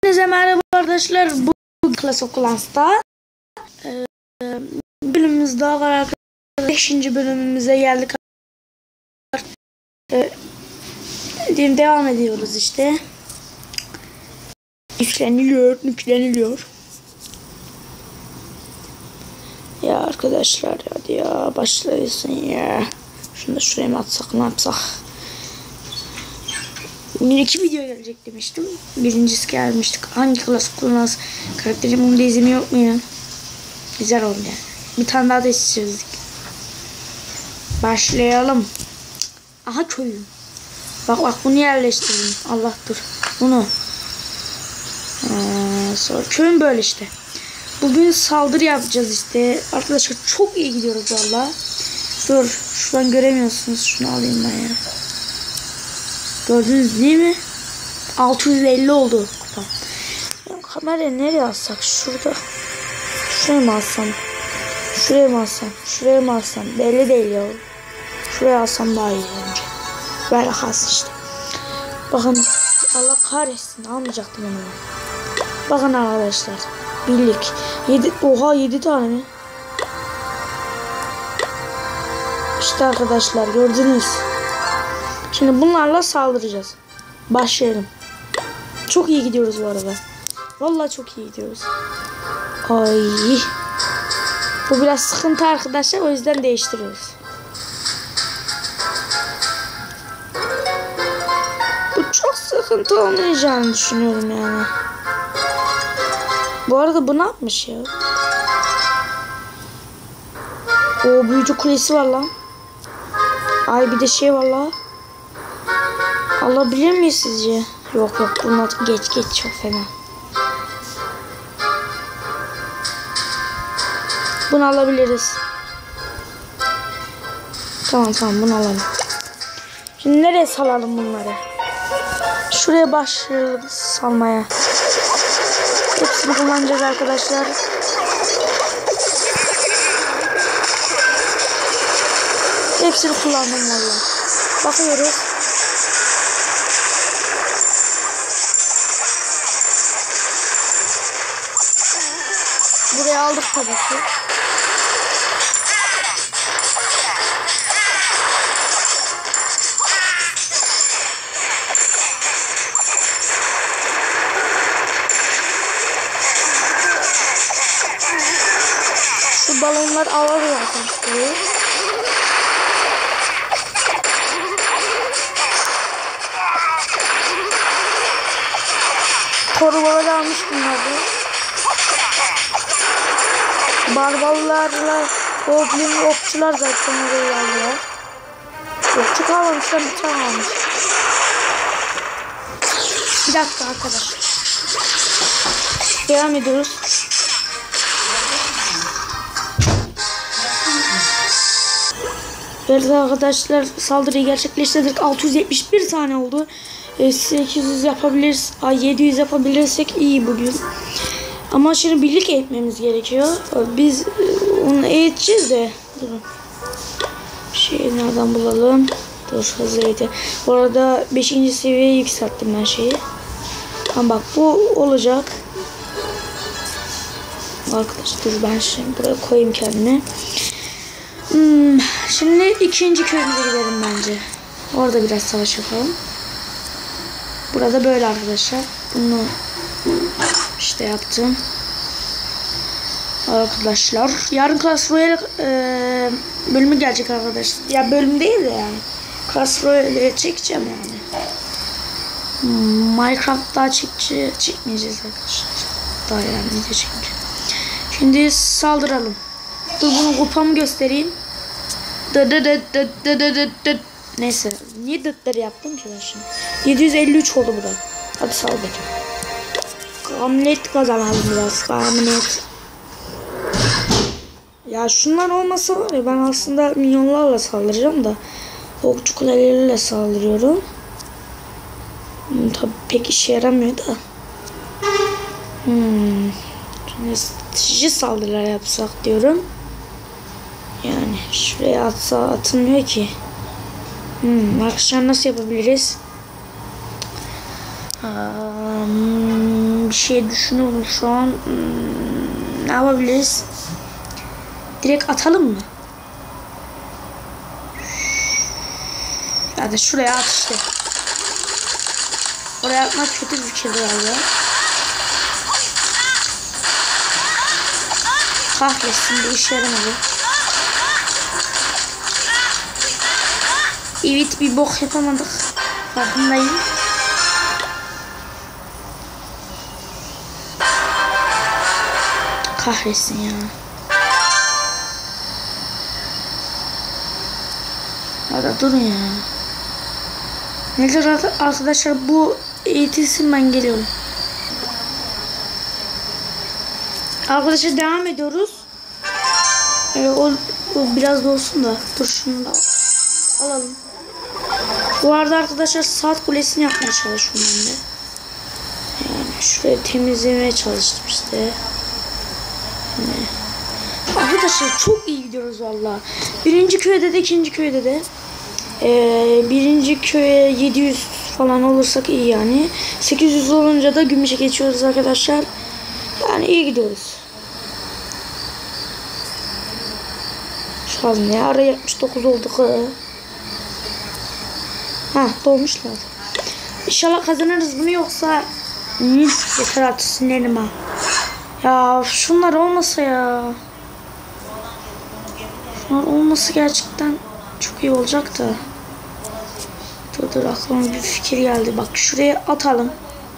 Hepinize merhaba arkadaşlar. Bu Clash of Clans'ta bölümümüz daha var arkadaşlar. 5. bölümümüze geldik. Devam ediyoruz işte. Yükleniliyor. Ya arkadaşlar hadi ya başlayasın ya. Şunu da şuraya mı atsak, ne yapsak? Bugün 2 video gelecek demiştim. Birincisi gelmiştik. Hangi Clash of Clans karakterim, bunu da izlemeyi unutmayın. Güzel oldu yani. Bir tane daha da çizdik. Başlayalım. Aha köyüm. Bak bunu yerleştirdim. Allah dur. Bunu. Sonra köyüm böyle işte. Bugün saldırı yapacağız işte. Arkadaşlar çok iyi gidiyoruz valla. Dur. Şuradan göremiyorsunuz. Şunu alayım ben ya. Gördünüz değil mi? 650 oldu kupa. Ya kamerayı nereye alsak? Şurada. Şuraya mı alsam? Şuraya mı alsam? Şuraya mı alsam? Belli değil ya. Şuraya alsam daha iyi bence. Böyle kalsın işte. Bakın Allah kahretsin, almayacaktım onu. Bakın arkadaşlar. Birlik. 7 tane mi? İşte arkadaşlar gördünüz. Şimdi bunlarla saldıracağız. Başlayalım. Çok iyi gidiyoruz bu arada. Vallahi çok iyi gidiyoruz. Ay. Bu biraz sıkıntı arkadaşlar, o yüzden değiştiriyoruz. Bu çok sıkıntı olmayacağını düşünüyorum yani. Bu arada bu ne yapmış ya? O büyücü kulesi var lan. Ay bir de şey var lan. Alabilir miyiz sizce? Yok bunlar geç çok fena. Bunu alabiliriz. Tamam bunu alalım. Şimdi nereye salalım bunları? Şuraya başlayalım salmaya. Hepsini kullanacağız arkadaşlar. Hepsini kullandım valla. Bakıyoruz. Buraya aldık tabii ki. Şu balonlar ağır zaten. Korumaları almış bunları. Barbarlarla goblin okçular zaten oraya alıyor. Okçu kalmamışlar, bir tane almış. Bir dakika arkadaşlar. Devam ediyoruz. Evet arkadaşlar, saldırıyı gerçekleştirdik. 671 tane oldu. 800 yapabiliriz. 700 yapabilirsek iyi bugün. Ama şimdi birlik eğitmemiz gerekiyor. Biz onu eğiteceğiz de. Durun. Şeyi nereden bulalım? Dur hızlı eğitim. Bu arada 5. seviyeye yükselttim ben şeyi. Tamam bak bu olacak. Arkadaşlar dur ben şimdi buraya koyayım kendimi. Şimdi 2. köyümüze gidelim bence. Orada biraz savaş yapalım. Burada böyle arkadaşlar. Bunu işte yaptım. Arkadaşlar yarın Clash Royale bölümü gelecek arkadaşlar. Ya bölüm değil de yani. Clash Royale çekeceğim yani. Minecraft daha çekmeyeceğiz arkadaşlar. Daha yani video çekeceğim. Şimdi saldıralım. Dur bunu kupamı göstereyim. Neyse. Niye dıtları yaptım ki ben şimdi? 753 oldu burada. Hadi saldır. Gamlet kazanalım biraz. Gamlet. Ya şunlar olmasa var ya, ben aslında minyonlarla saldıracağım da okçu kuleleriyle saldırıyorum. Tabi pek işe yaramıyor da. Strateji saldırılar yapsak diyorum. Yani şuraya atılmıyor ki. Arkadaşlar nasıl yapabiliriz? bir şey düşünüyorum şu an. Ne yapabiliriz? Direkt atalım mı? Hadi şuraya at işte. Oraya atmak kötü bir fikir galiba. Kahretsin, bir işe yaramadı. Evet, bir bok yapamadık. Farkındayım. Kahretsin ya. Hadi durun ya. Neyse arkadaşlar, bu eğitilsin, ben geliyorum. Arkadaşlar devam ediyoruz. O biraz da olsun da. Dur şunu da alalım. Bu arada arkadaşlar saat kulesini yapmaya çalışıyorum ben de. Yani şurayı temizlemeye çalıştım işte. Yani. Arkadaşlar çok iyi gidiyoruz valla. Birinci köyde de ikinci köyde de. Birinci köye 700 falan olursak iyi yani. 800 olunca da gümüşe geçiyoruz arkadaşlar. Yani iyi gidiyoruz. Şu an ne ara 79 olduk. Ha, dolmuşlar. İnşallah kazanırız bunu, yoksa yeter artık, sinirlerim ha. Ya şunlar olmasa ya. Şunlar olması gerçekten çok iyi olacak da. Dur aklıma bir fikir geldi. Bak şuraya atalım.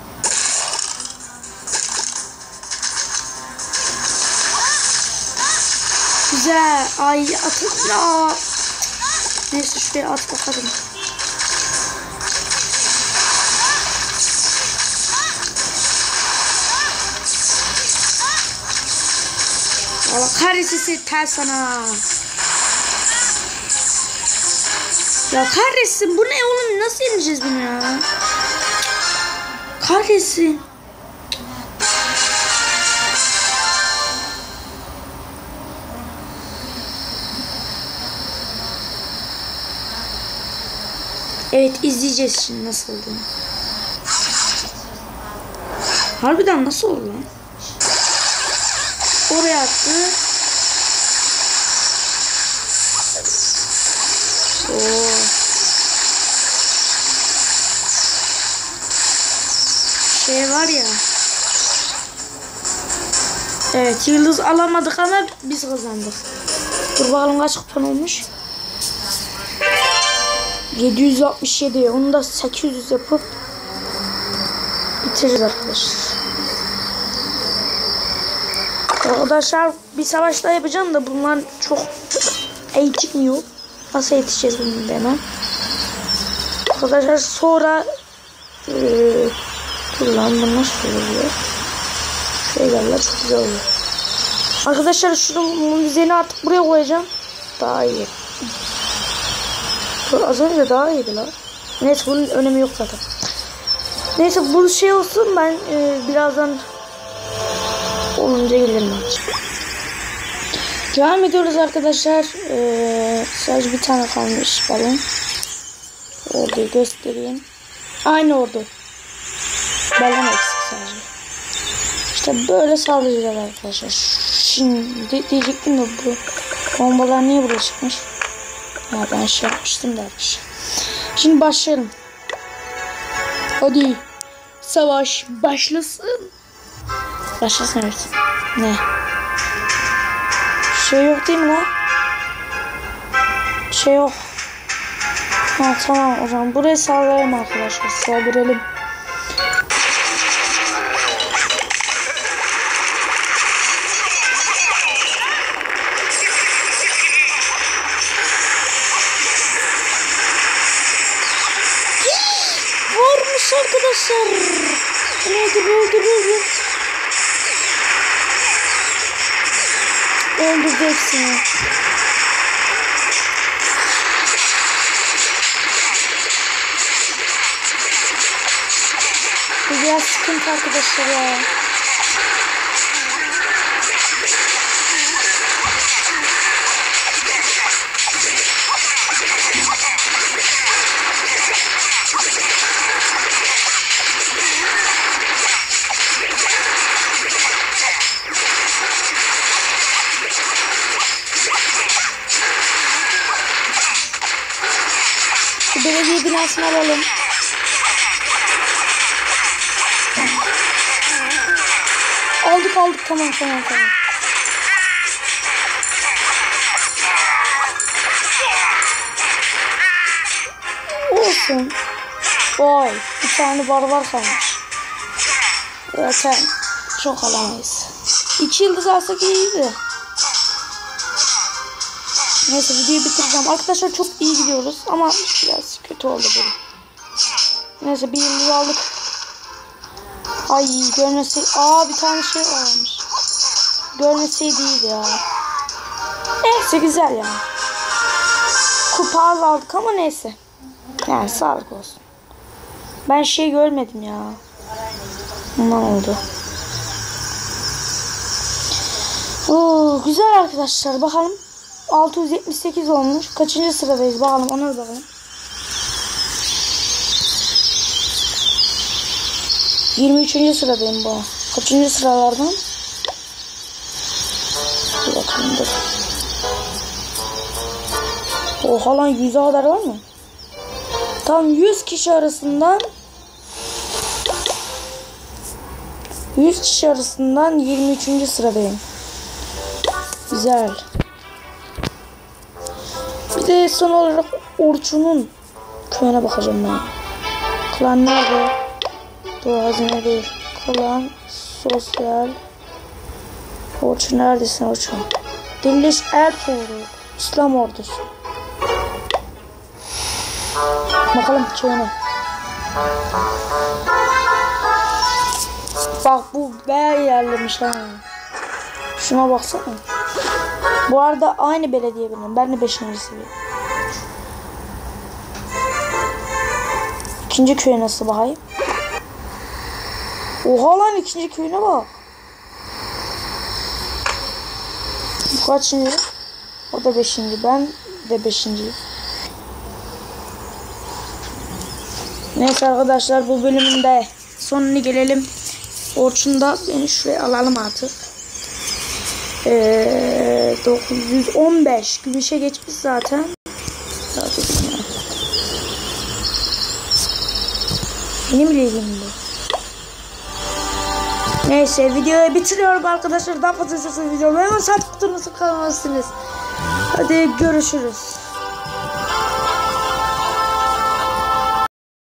Güzel. Ay atın ya. Neyse şuraya at bakalım. Allah kahretsin ters sana. Ya kahretsin, bu ne oğlum, nasıl yeneceğiz bunu ya? Kahretsin. Evet, izleyeceğiz şimdi nasıl olduğunu. Harbiden nasıl oldu lan? Oraya attı. Oo. Şey var ya. Evet, yıldız alamadık ama biz kazandık. Dur bakalım kaç kupon olmuş. 767. Onu da 800 yapıp bitiririz arkadaşlar. Arkadaşlar bir savaş daha yapacağım da bunlar çok eğitmiyor. Nasıl yetişeceğiz bunu hemen. Arkadaşlar sonra dur lan, bu nasıl oluyor? Şeylerle çok güzel oluyor. Arkadaşlar şunun üzerine artık buraya koyacağım. Daha iyi. Az önce daha iyiydi lan. Neyse, bunun önemi yok zaten. Neyse, bu şey olsun, ben birazdan olunca gelirim artık. Devam ediyoruz arkadaşlar. Sadece bir tane kalmış balon. Orduyu göstereyim. Aynı ordu. Balon eksik sadece. İşte böyle saldıracağız arkadaşlar. Şimdi diyecektim de bu bombalar niye buraya çıkmış? Ya ben şey yapmıştım da arkadaşlar. Şimdi başlayalım. Hadi. Savaş başlasın. Başlasın, evet. Ne? Şey yok değil mi lan? Şey yok. Ha tamam, o zaman buraya saldıralım arkadaşlar. Saldıralım. Varmış arkadaşlar. Öldür. Öldürdü hepsini. Bu biraz sıkıntı arkadaşlar ya. elmasını alalım. Aldık tamam. Olsun. Vay, bir tane barbar kalmış. Zaten çok alamayız. 2 yıldız alsak iyiydi. Neyse videoyu bitireceğim. Arkadaşlar çok iyi gidiyoruz ama biraz kötü oldu böyle. Neyse 1 yıldız aldık. Ay görmeseydi. Bir tane şey varmış. Görmeseydi iyiydi ya. Neyse güzel ya. Kupa aldık ama neyse. Yani sağlık olsun. Ben şey görmedim ya. Bundan oldu. Oo, güzel arkadaşlar. Bakalım. 678 olmuş. Kaçıncı sıradayız? Bakalım ona da bakalım. 23. sıradayım bu. Kaçıncı sıralardan? Bir bakalım dur. Oha lan 100'e kadar var mı? Tam 100 kişi arasından 23. sıradayım. Güzel. Bir de son olarak Orçun'un köyüne bakacağım ben. Klan nerede? Dur hazine değil. Klan sosyal. Orçun neredesin Orçun? Diriliş Ertuğrul. İslam ordusu. Bakalım köyüne. Bak bu bayağı yerlemiş ha. Şuna baksana. Bu arada aynı belediye benim. Ben de 5. seviye. İkinci köy nasıl bakayım? Oha lan ikinci köyüne bak. Bu kaçıncı? O da 5. Ben de 5. Neyse arkadaşlar bu bölümün de sonuna gelelim. Orçun'da beni şuraya alalım artık. 915 gümüşe geçmiş zaten. Benim ilgim bu. Neyse videoyu bitiriyorum arkadaşlar. Daha fazla videomu hemen saat kutunuzu kalmalısınız. Hadi görüşürüz.